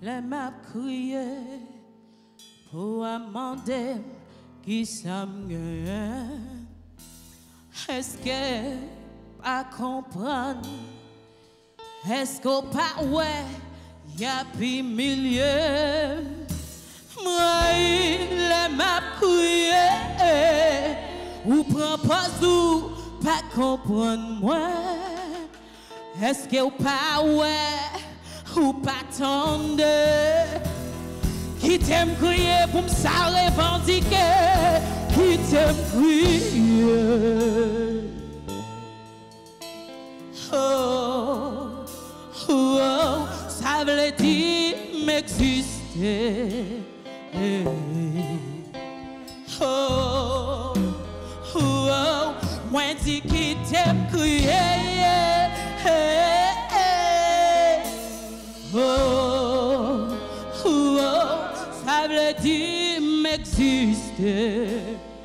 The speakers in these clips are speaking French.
les m'a crié pour amender qui ça me. Est-ce que pas comprendre? Est-ce qu'on pas ouais? Y'a plus milieu. Moi les m'a crié ou prend pas ou pas comprendre moi. Est-ce que ou pas ouais ou pas tendre? Qui t'aime crier pour me ça revendiquer? Qui t'aime crier? Oh, oh, oh, ça veut dire m'exister. Oh, oh, oh, moi dis qui t'aime crier. Oh, oh, oh, ça veut dire m'exister.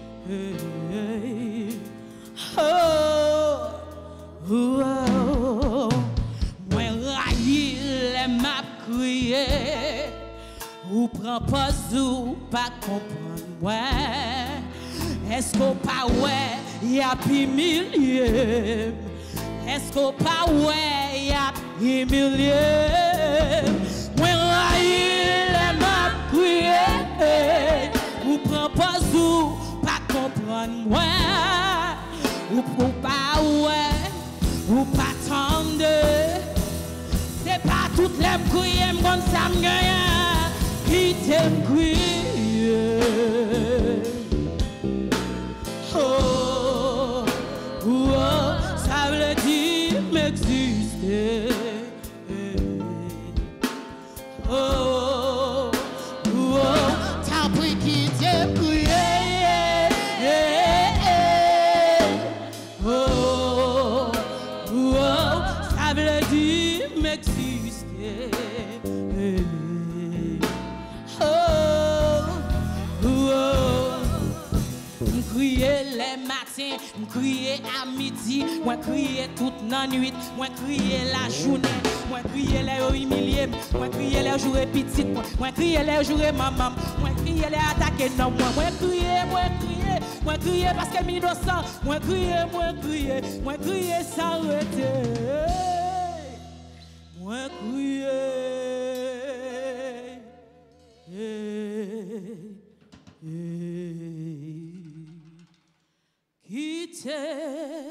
Oh, oh, oh, moi railler les m'a crié. Ou prend pas ou pas comprendre ouais. Est-ce qu'on pas ouais y'a plus milliers? Est-ce qu'on pas ouais y'a plus milliers? Moi railler les m'a crié. Ou prend pas ou pas comprendre ouais. Ou pas ouais ou pas tendre. C'est pas toutes les crier comme ça me gagne. Qui t'aime crier? Oh, oh, ça veut dire m'exister. Oh, oh, t'as pris qui t'aime crier. Oh, oh, ça veut dire m'exister. Crier les matins, crier à midi, moi crier toute la nuit, moi crier la journée, moi crier les humiliés, moi crier les jours petites, moi crier les jours maman, moi crier les attaquer non, moi crier parce que innocent, moi crier s'arrêter, moi crier. Qui t'aime